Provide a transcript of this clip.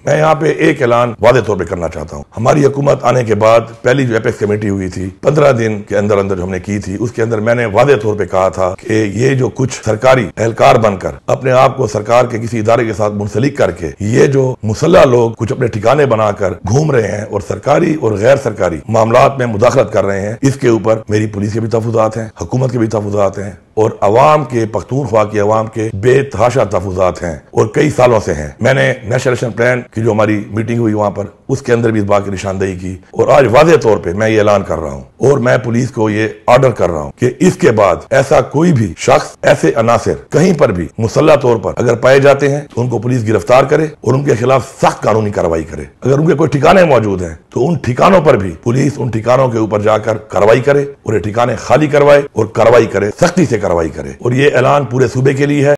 मैं यहाँ पे एक ऐलान वादे तौर पे करना चाहता हूँ। हमारी हुकूमत आने के बाद पहली जो एपेक्स कमेटी हुई थी 15 दिन के अंदर अंदर जो हमने की थी, उसके अंदर मैंने वादे तौर पे कहा था कि ये जो कुछ सरकारी एहलकार बनकर अपने आप को सरकार के किसी इदारे के साथ मुंसलिक करके ये जो मुसल्ला लोग कुछ अपने ठिकाने बनाकर घूम रहे हैं और सरकारी और गैर सरकारी मामलात में मुदाखलत कर रहे हैं, इसके ऊपर मेरी पुलिस के भी तहफुजात हैं, हुकूमत के भी तहफुजात हैं और अवाम के, पख्तूनख्वा की अवाम के बेतहाशा तहफुजात हैं और कई सालों से हैं। मैंने नेशनल एक्शन प्लान की जो हमारी मीटिंग हुई वहां पर, उसके अंदर भी इस बात की निशानदेही की और आज वाज़ेह तौर पे मैं ये ऐलान कर रहा हूं और मैं पुलिस को ये ऑर्डर कर रहा हूं कि इसके बाद ऐसा कोई भी शख्स, ऐसे अनासिर कहीं पर भी मुसल्ला तौर पर अगर पाए जाते हैं तो उनको पुलिस गिरफ्तार करे और उनके खिलाफ सख्त कानूनी कार्रवाई करे। अगर उनके कोई ठिकाने मौजूद हैं तो उन ठिकानों पर भी पुलिस उन ठिकानों के ऊपर जाकर कार्रवाई करे और ये ठिकाने खाली करवाए और कार्रवाई करे, सख्ती से कार्रवाई करे। और ये ऐलान पूरे सूबे के लिए है।